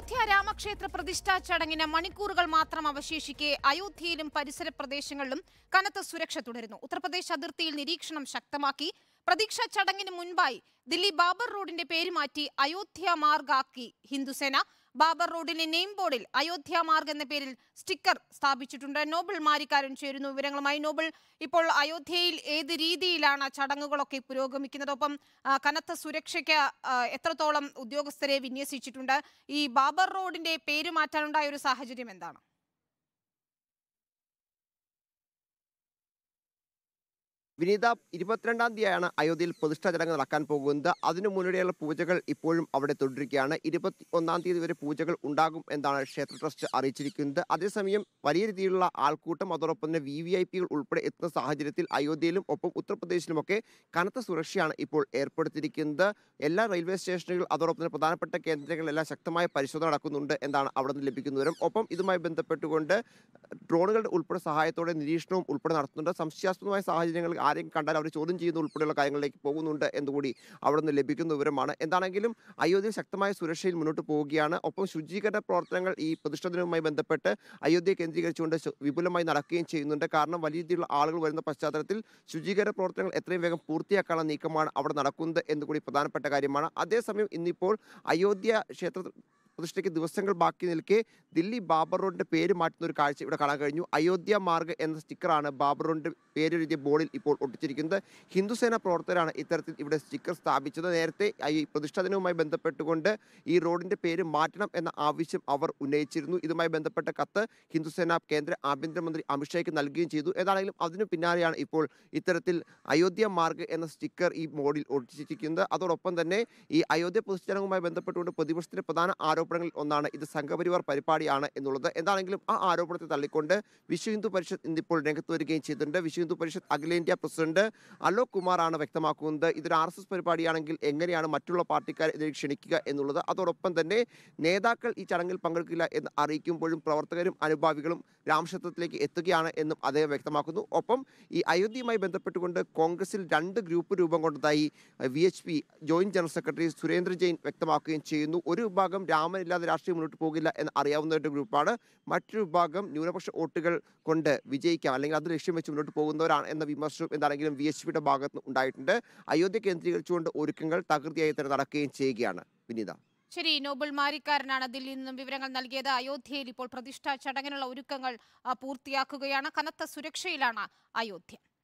അയോധ്യ രാമക്ഷേത്ര പ്രതിഷ്ഠാ ചടങ്ങിന് മണിക്കൂറുകൾ മാത്രം അവശേഷിക്കെ അയോധ്യയിലും പരിസര പ്രദേശങ്ങളിലും കനത്ത സുരക്ഷ തുടരുന്നു. ഉത്തർപ്രദേശ് അതിർത്തിയിൽ നിരീക്ഷണം ശക്തമാക്കി. പ്രതീക്ഷാ ചടങ്ങിന് മുൻപായി ദില്ലി ബാബർ റോഡിന്റെ പേര് മാറ്റി അയോധ്യ മാർഗ് ആക്കി ഹിന്ദുസേന. ബാബർ റോഡിന്റെ നെയിം ബോർഡിൽ അയോധ്യ മാർഗ് എന്ന പേരിൽ സ്റ്റിക്കർ സ്ഥാപിച്ചിട്ടുണ്ട്. നോബിൾ മാരിക്കാരൻ ചേരുന്നു വിവരങ്ങളുമായി. നോബിൾ, ഇപ്പോൾ അയോധ്യയിൽ ഏത് രീതിയിലാണ് ചടങ്ങുകളൊക്കെ പുരോഗമിക്കുന്നത്? ഒപ്പം കനത്ത സുരക്ഷയ്ക്ക് എത്രത്തോളം ഉദ്യോഗസ്ഥരെ വിന്യസിച്ചിട്ടുണ്ട്? ഈ ബാബർ റോഡിന്റെ പേര് മാറ്റാനുണ്ടായ ഒരു സാഹചര്യം എന്താണ്? വിനീത, 22-ാം തീയതിയാണ് അയോധ്യയിൽ പ്രതിഷ്ഠാ ചടങ്ങ് നടക്കാൻ പോകുന്നത്. അതിനു മുന്നോടിയുള്ള പൂജകൾ ഇപ്പോഴും അവിടെ തുടരുകയാണ്. 21-ാം തീയതി വരെ പൂജകൾ ഉണ്ടാകും എന്നാണ് ക്ഷേത്ര ട്രസ്റ്റ് അറിയിച്ചിരിക്കുന്നത്. അതേസമയം വലിയ രീതിയിലുള്ള ആൾക്കൂട്ടം, അതോടൊപ്പം തന്നെ VVIPകൾ ഉൾപ്പെടെ എത്തുന്ന സാഹചര്യത്തിൽ അയോധ്യയിലും ഒപ്പം ഉത്തർപ്രദേശിലുമൊക്കെ കനത്ത സുരക്ഷയാണ് ഇപ്പോൾ ഏർപ്പെടുത്തിയിരിക്കുന്നത്. എല്ലാ റെയിൽവേ സ്റ്റേഷനുകൾ, അതോടൊപ്പം തന്നെ പ്രധാനപ്പെട്ട കേന്ദ്രങ്ങളിലെല്ലാം ശക്തമായ പരിശോധന നടക്കുന്നുണ്ട് എന്നാണ് അവിടെ നിന്ന് ലഭിക്കുന്ന വിവരം. ഒപ്പം ഇതുമായി ബന്ധപ്പെട്ടുകൊണ്ട് ഡ്രോണുകളുടെ ഉൾപ്പെടെ സഹായത്തോടെ നിരീക്ഷണവും ഉൾപ്പെടെ നടത്തുന്നുണ്ട്. സംശയാസ്പദമായ സാഹചര്യങ്ങൾ ആരെയും കണ്ടാൽ അവർ ചോദ്യം ചെയ്യുന്ന ഉൾപ്പെടെയുള്ള കാര്യങ്ങളിലേക്ക് പോകുന്നുണ്ട് എന്നുകൂടി അവിടെ നിന്ന് ലഭിക്കുന്ന വിവരമാണ്. എന്താണെങ്കിലും അയോധ്യയിൽ ശക്തമായ സുരക്ഷയിൽ മുന്നോട്ട് പോവുകയാണ്. ഒപ്പം ശുചീകരണ പ്രവർത്തനങ്ങൾ ഈ പ്രതിഷ്ഠാ ദിനവുമായി ബന്ധപ്പെട്ട് അയോധ്യയെ കേന്ദ്രീകരിച്ചുകൊണ്ട് വിപുലമായി നടക്കുകയും ചെയ്യുന്നുണ്ട്. കാരണം വലിയ രീതിയിലുള്ള ആളുകൾ വരുന്ന പശ്ചാത്തലത്തിൽ ശുചീകരണ പ്രവർത്തനങ്ങൾ എത്രയും വേഗം പൂർത്തിയാക്കാനുള്ള നീക്കമാണ് അവിടെ നടക്കുന്നത് എന്നുകൂടി പ്രധാനപ്പെട്ട കാര്യമാണ്. അതേസമയം ഇന്നിപ്പോൾ അയോധ്യ ക്ഷേത്ര പ്രതിഷ്ഠയ്ക്ക് ദിവസങ്ങൾ ബാക്കി നിൽക്കെ ദില്ലി ബാബർ റോഡിന്റെ പേര് മാറ്റുന്ന ഒരു കാഴ്ച ഇവിടെ കാണാൻ കഴിഞ്ഞു. അയോധ്യ മാർഗ് എന്ന സ്റ്റിക്കറാണ് ബാബർ റോഡിന്റെ പേരെഴുതിയ ബോർഡിൽ ഇപ്പോൾ ഒട്ടിച്ചിരിക്കുന്നത്. ഹിന്ദുസേന പ്രവർത്തകരാണ് ഇത്തരത്തിൽ ഇവിടെ സ്റ്റിക്കർ സ്ഥാപിച്ചത്. നേരത്തെ ഈ പ്രതിഷ്ഠാ ദിനവുമായി ബന്ധപ്പെട്ടുകൊണ്ട് ഈ റോഡിന്റെ പേര് മാറ്റണം എന്ന ആവശ്യം അവർ ഉന്നയിച്ചിരുന്നു. ഇതുമായി ബന്ധപ്പെട്ട കത്ത് ഹിന്ദുസേന കേന്ദ്ര ആഭ്യന്തരമന്ത്രി അമിത്ഷായ്ക്ക് നൽകുകയും ചെയ്തു. ഏതാണെങ്കിലും അതിനു പിന്നാലെയാണ് ഇപ്പോൾ ഇത്തരത്തിൽ അയോധ്യ മാർഗ് എന്ന സ്റ്റിക്കർ ഈ ബോർഡിൽ ഒട്ടിച്ചിരിക്കുന്നത്. അതോടൊപ്പം തന്നെ ഈ അയോധ്യ പ്രതിഷ്ഠാ ചടങ്ങുമായി ബന്ധപ്പെട്ടുകൊണ്ട് പ്രതിപക്ഷത്തിന്റെ പ്രധാന ആരോപണങ്ങളിൽ ഒന്നാണ് ഇത് സംഘപരിവാർ പരിപാടിയാണ് എന്നുള്ളത്. എന്താണെങ്കിലും ആ ആരോപണത്തെ തള്ളിക്കൊണ്ട് വിശ്വ ഹിന്ദു പരിഷത്ത് ഇന്നിപ്പോൾ രംഗത്ത് വരികയും ചെയ്തിട്ടുണ്ട്. വിശ്വ ഹിന്ദു പരിഷത്ത് അഖിലേന്ത്യാ പ്രസിഡന്റ് അലോക് കുമാറാണ് വ്യക്തമാക്കുന്നത് ഇതൊരു RSS പരിപാടിയാണെങ്കിൽ എങ്ങനെയാണ് മറ്റുള്ള പാർട്ടിക്കാരെ ഇതിലേക്ക് ക്ഷണിക്കുക എന്നുള്ളത്. അതോടൊപ്പം തന്നെ നേതാക്കൾ ഈ ചടങ്ങിൽ പങ്കെടുക്കില്ല എന്ന് അറിയിക്കുമ്പോഴും പ്രവർത്തകരും അനുഭാവികളും രാമക്ഷേത്രത്തിലേക്ക് എത്തുകയാണ് എന്നും അദ്ദേഹം വ്യക്തമാക്കുന്നു. ഒപ്പം ഈ അയോധ്യയുമായി ബന്ധപ്പെട്ടുകൊണ്ട് കോൺഗ്രസിൽ 2 ഗ്രൂപ്പ് രൂപം കൊണ്ടതായി VHP joint general secretary Surendra Jain വ്യക്തമാക്കുകയും ചെയ്യുന്നു. ഒരു വിഭാഗം രാമനില്ലാതെ രാഷ്ട്രീയം മുന്നോട്ട് പോകില്ല എന്ന് അറിയാവുന്നവരുടെ ഗ്രൂപ്പാണ്. മറ്റൊരു വിഭാഗം ന്യൂനപക്ഷ വോട്ടുകൾ കൊണ്ട് വിജയിക്കാം, അല്ലെങ്കിൽ അത് ലക്ഷ്യം വെച്ച് മുന്നോട്ട് പോകുന്നവരാണ് എന്ന വിമർശനം എന്താണെങ്കിലും VHPയുടെ ഭാഗത്ത് ഉണ്ടായിട്ടുണ്ട്. അയോധ്യ കേന്ദ്രീകരിച്ചുകൊണ്ട് ഒരുക്കങ്ങൾ തകൃതിയായി തന്നെ നടക്കുകയും ചെയ്യുകയാണ്. വിനീത, ശരി, നോബിൾ മാരിക്കാരനാണ് ദില്ലിയിൽ നിന്നും വിവരങ്ങൾ നൽകിയത്. അയോധ്യയിൽ ഇപ്പോൾ പ്രതിഷ്ഠാ ചടങ്ങിനുള്ള ഒരുക്കങ്ങൾ പൂർത്തിയാക്കുകയാണ്. കനത്ത സുരക്ഷയിലാണ് അയോധ്യ.